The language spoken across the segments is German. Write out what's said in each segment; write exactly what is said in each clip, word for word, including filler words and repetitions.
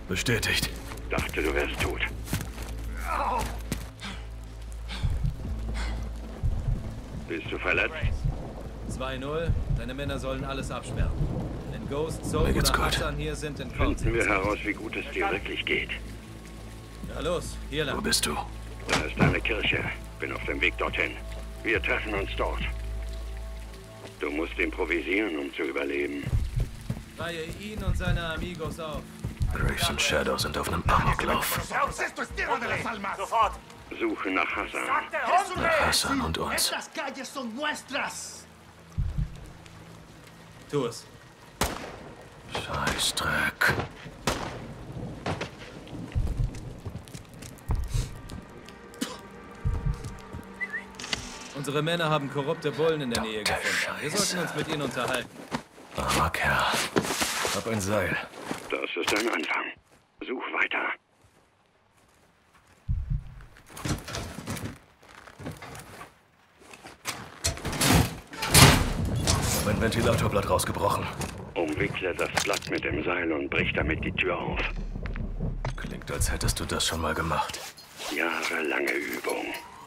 Bestätigt. Dachte, du wärst tot. Bist du verletzt? zwei null. Deine Männer sollen alles absperren. Wenn Ghost, Soap Mir geht's oder gut. Hassan hier sind, in Finden wir heraus, wie gut es dir wirklich geht. Ja, los. Hier Wo lang. bist du? Da ist eine Kirche. Bin auf dem Weg dorthin. Wir treffen uns dort. Du musst improvisieren, um zu überleben. Reihe ihn und seine Amigos auf. Graves und Shadow sind auf einem Amoklauf. Sofort! Suche nach Hassan. Nach Hassan und uns. Estas calles son nuestras. Tu es. Scheißdreck. Unsere Männer haben korrupte Bullen in der Nähe Verdammte gefunden. Wir Scheiße. sollten uns mit ihnen unterhalten. Armer Kerl. Hab ein Seil. Das ist ein Anfang. Such weiter. Mein Ventilatorblatt rausgebrochen. Umwickle das Blatt mit dem Seil und brich damit die Tür auf. Klingt, als hättest du das schon mal gemacht. Jahrelange Übung.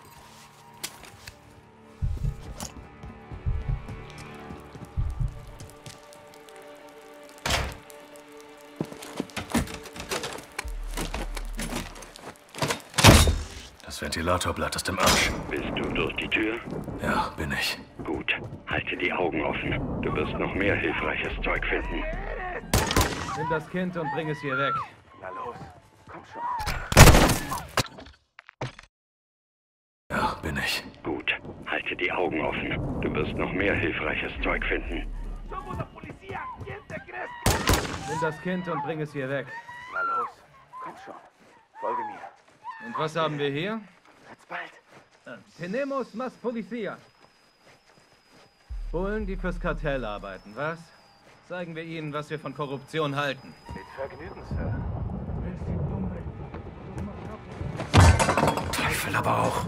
Das Ventilatorblatt ist im Arsch. Bist du durch die Tür? Ja, bin ich. Gut. Halte die Augen offen. Du wirst noch mehr hilfreiches Zeug finden. Nimm das Kind und bring es hier weg. Na los, komm schon. Ja, bin ich. Gut. Halte die Augen offen. Du wirst noch mehr hilfreiches Zeug finden. Nimm das Kind und bring es hier weg. Na los, komm schon. Folge mir. Und was haben wir hier? Wird's bald. Tenemos más policía. Bullen, die fürs Kartell arbeiten, was? Zeigen wir ihnen, was wir von Korruption halten. Mit Vergnügen, Sir. Teufel aber auch.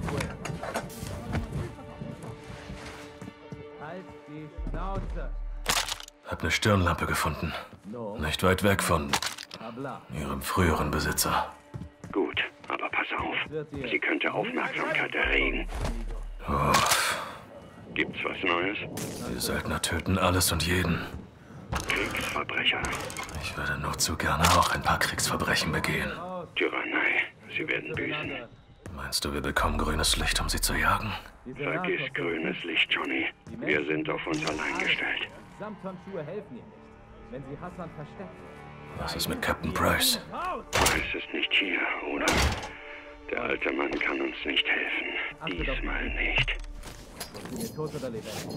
Halt die Schnauze. Hab eine Stirnlampe gefunden. Nicht weit weg von Habla. ihrem früheren Besitzer. Gut, aber pass auf. Sie könnte Aufmerksamkeit erregen. Oh, Gibt's was Neues? die Söldner töten alles und jeden. Kriegsverbrecher. Ich würde nur zu gerne auch ein paar Kriegsverbrechen begehen. Tyrannei. Sie werden büßen. Meinst du, wir bekommen grünes Licht, um sie zu jagen? Vergiss grünes Licht, Johnny. Wir sind auf uns allein gestellt. Samthandschuhe helfen ihr nicht, wenn sie Hassan verstecken. Was ist mit Captain Price? Price ist nicht hier, oder? Der alte Mann kann uns nicht helfen. Diesmal nicht. Tot oder lebendig?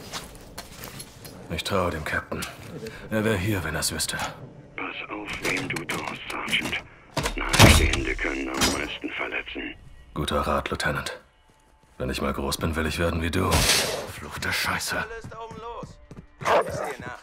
Ich traue dem Captain. Er wäre hier, wenn er es wüsste. Pass auf, wen du traust, Sergeant. Nahestehende können am meisten verletzen. Guter Rat, Lieutenant. Wenn ich mal groß bin, will ich werden wie du. Verfluchte Scheiße. Alles da oben los. Ich sehe nach.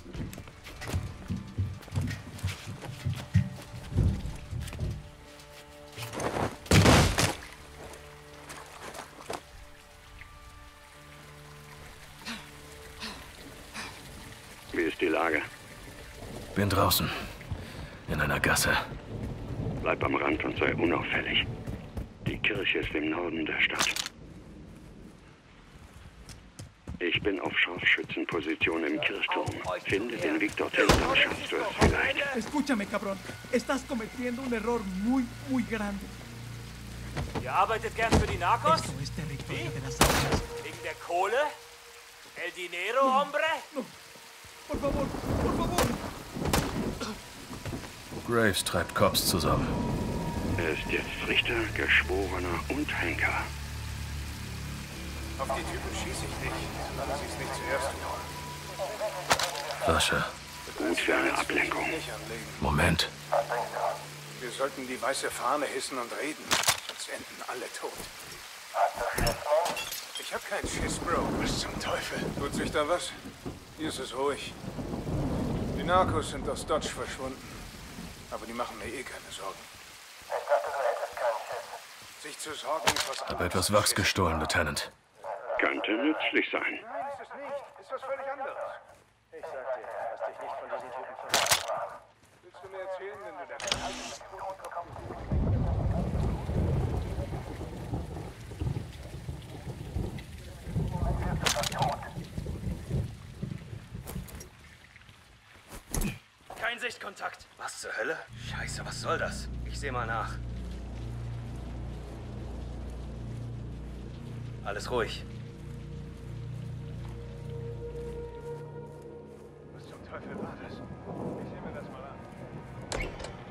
Wie ist die Lage? Bin draußen. In einer Gasse. Bleib am Rand und sei unauffällig. Die Kirche ist im Norden der Stadt. Ich bin auf Scharfschützenposition im Kirchturm. Finde den Weg dorthin, dann schaffst du es vielleicht. Escúchame, cabrón. Estás cometiendo un error muy, muy grande. Ihr arbeitet gern für die Narcos? Esto es territorio de las armas. Wegen der Kohle? El dinero, hombre? Por favor, por favor. Graves treibt Cops zusammen. Er ist jetzt Richter, Geschworener und Henker. Auf die Typen schieße ich nicht, solange sie es nicht zuerst tun. Flasche. Gut für eine Ablenkung. Nicht anlegen. Moment. Wir sollten die weiße Fahne hissen und reden, sonst enden alle tot. Ich hab keinen Schiss, Bro. Was zum Teufel? Tut sich da was? Hier ist es ruhig. Die Narcos sind aus Dodge verschwunden. Aber die machen mir eh keine Sorgen. Ich dachte, du hättest keinen Schiss. Sich zu sorgen ist was Hab anderes. etwas Wachs gestohlen, Lieutenant. Könnte nützlich sein. Nein, ist es nicht. Ist was völlig anderes. Ich sag dir, lass dich nicht von diesen Typen verraten. Willst du mir erzählen, wenn du da bist? Kein Sichtkontakt. Was zur Hölle? Scheiße, was soll das? Ich sehe mal nach. Alles ruhig. Was zum Teufel war das? Ich sehe mir das mal an.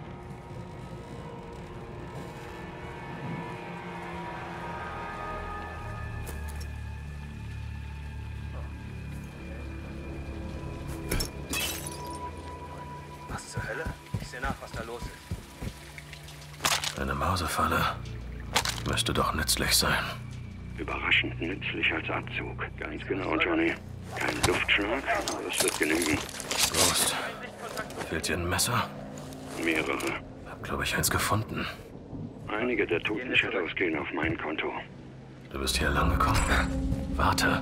Was zur Hölle? Ich sehe nach, was da los ist. Eine Mausefalle. Müsste doch nützlich sein. Überraschend nützlich als Abzug. Ganz genau, Johnny. Kein Luftschlag, aber es wird genügen. Ghost. Fehlt dir ein Messer? Mehrere. Hab, glaube ich, eins gefunden. Einige der toten Shadows gehen auf mein Konto. Du bist hier lang gekommen. Warte.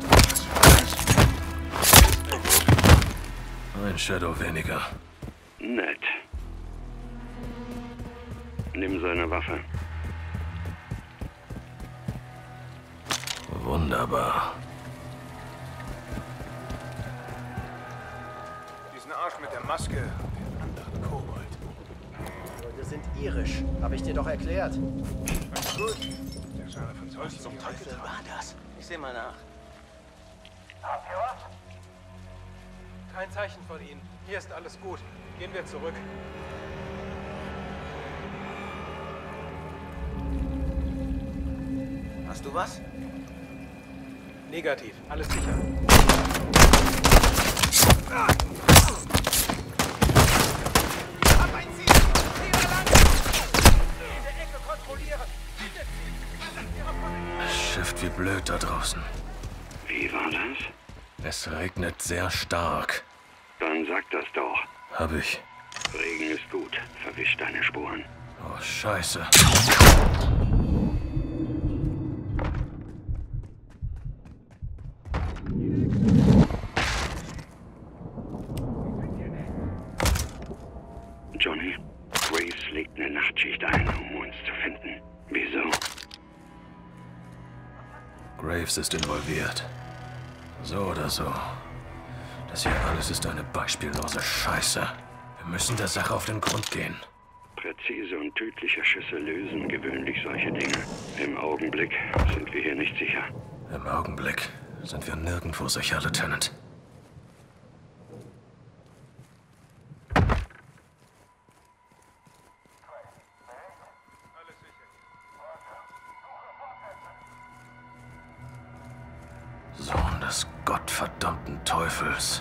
Ein Shadow weniger. Nett. Nimm seine Waffe. Wunderbar. Diesen Arsch mit der Maske und den anderen Kobold. Wir sind irisch, habe ich dir doch erklärt. Alles gut. Der ist einer von solchen. Zum Teufel war das? Ich sehe mal nach. Kein Zeichen von ihnen. Hier ist alles gut. Gehen wir zurück. Hast du was? Negativ. Alles sicher. Es schifft wie blöd da draußen. Wie war das? Es regnet sehr stark. Dann sag das doch. Hab ich. Regen ist gut. Verwisch deine Spuren. Oh, Scheiße. Johnny, Graves legt eine Nachtschicht ein, um uns zu finden. Wieso? Graves ist involviert. So oder so. Das hier alles ist eine beispiellose Scheiße. Wir müssen der Sache auf den Grund gehen. Präzise und tödliche Schüsse lösen gewöhnlich solche Dinge. Im Augenblick sind wir hier nicht sicher. Im Augenblick sind wir nirgendwo sicher, Lieutenant. Sohn des gottverdammten Teufels.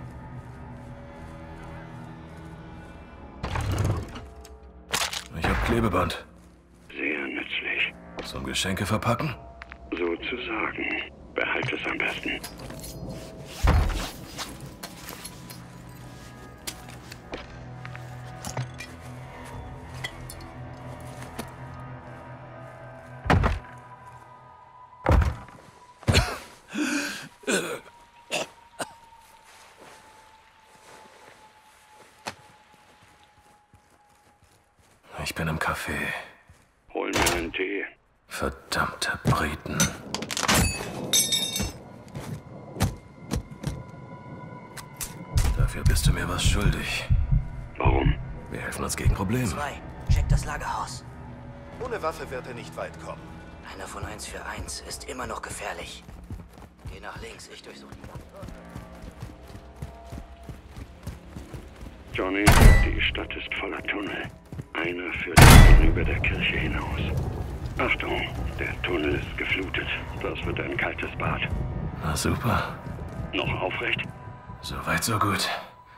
Ich hab Klebeband. Sehr nützlich. Zum Geschenke verpacken? Sozusagen. Behalt es am besten. Ich bin im Café. Hol mir einen Tee. Verdammte Briten. Dafür bist du mir was schuldig. Warum? Wir helfen uns gegen Probleme. Zwei, check das Lagerhaus. Ohne Waffe wird er nicht weit kommen. Einer von eins für eins ist immer noch gefährlich. Geh nach links, ich durchsuche die Wand. Johnny, die Stadt ist voller Tunnel. Einer führt gegenüber der Kirche hinaus. Achtung, der Tunnel ist geflutet. Das wird ein kaltes Bad. Na super. Noch aufrecht? So weit, so gut.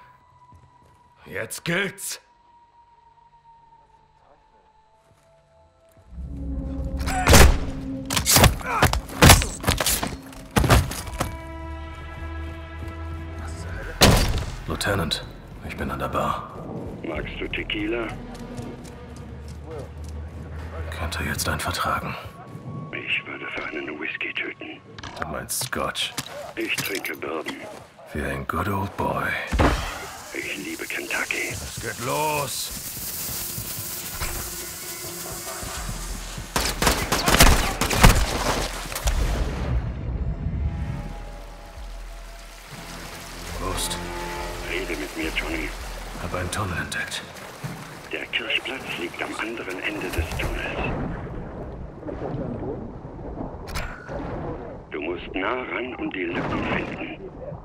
Jetzt gilt's. Lieutenant, ich bin an der Bar. Magst du Tequila? Könnte jetzt einen vertragen. Ich würde für einen Whisky töten. Du meinst Scotch. Ich trinke Bourbon. Wie ein good old boy. Ich liebe Kentucky. Es geht los. Prost. Rede mit mir, Johnny. Hab einen Tunnel entdeckt. Der Kirchplatz liegt am anderen Ende des Tunnels. Du musst nah ran und die Lücken finden.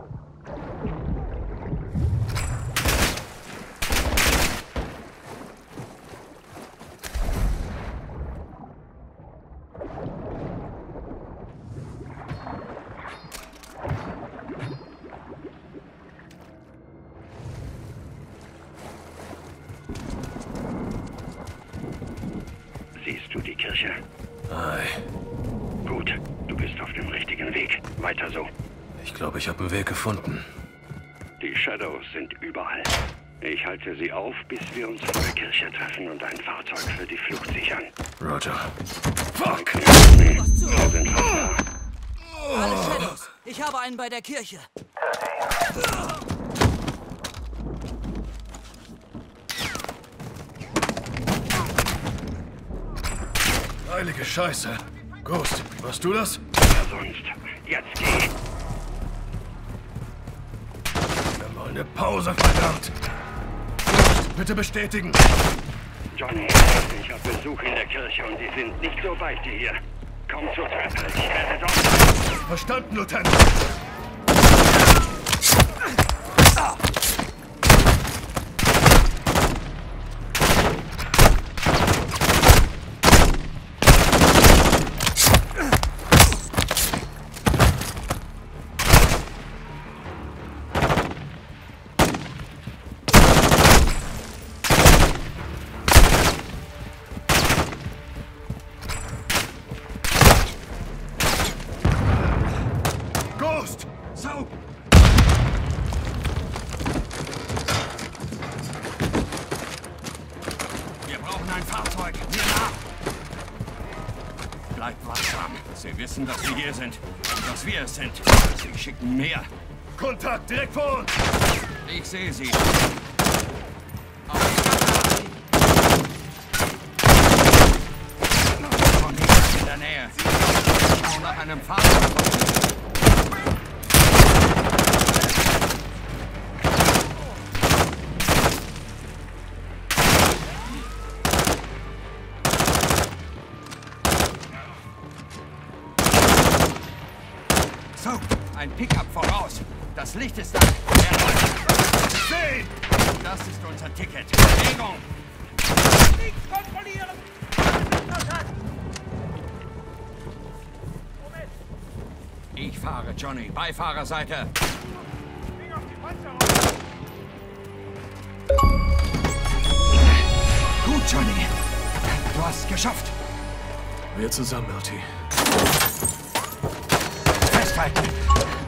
Siehst du die Kirche? Ei. Gut, du bist auf dem richtigen Weg. Weiter so. Ich glaube, ich habe einen Weg gefunden. Die Shadows sind überall. Ich halte sie auf, bis wir uns vor der Kirche treffen und ein Fahrzeug für die Flucht sichern. Roger. Fuck! Wir sind fast da. Alle Shadows. Ich habe einen bei der Kirche. Heilige Scheiße. Ghost, warst du das? Wer sonst? Jetzt geh! Wir wollen eine Pause, verdammt! Ghost, bitte bestätigen! Johnny, ich habe Besuch in der Kirche und die sind nicht so weit wie hier. Komm zur Treppe, ich werde dort sein. Verstanden, Lieutenant! Ghost! So! Wir brauchen ein Fahrzeug. Hier nach! Bleibt wachsam. Sie wissen, dass wir hier sind. Und dass wir es sind. Sie schicken mehr. Kontakt, direkt vor uns! Ich sehe sie. Auf die Karte. Schon nicht in der Nähe. Schau nach einem Fahrzeug. So, ein Pickup voraus. Das Licht ist da. Er läuft. Steh! Das ist unser Ticket. Bewegung! Nichts kontrollieren! Ich fahre, Johnny. Beifahrerseite. Gut, Johnny. Du hast es geschafft. Wir zusammen, L T. Festhalten.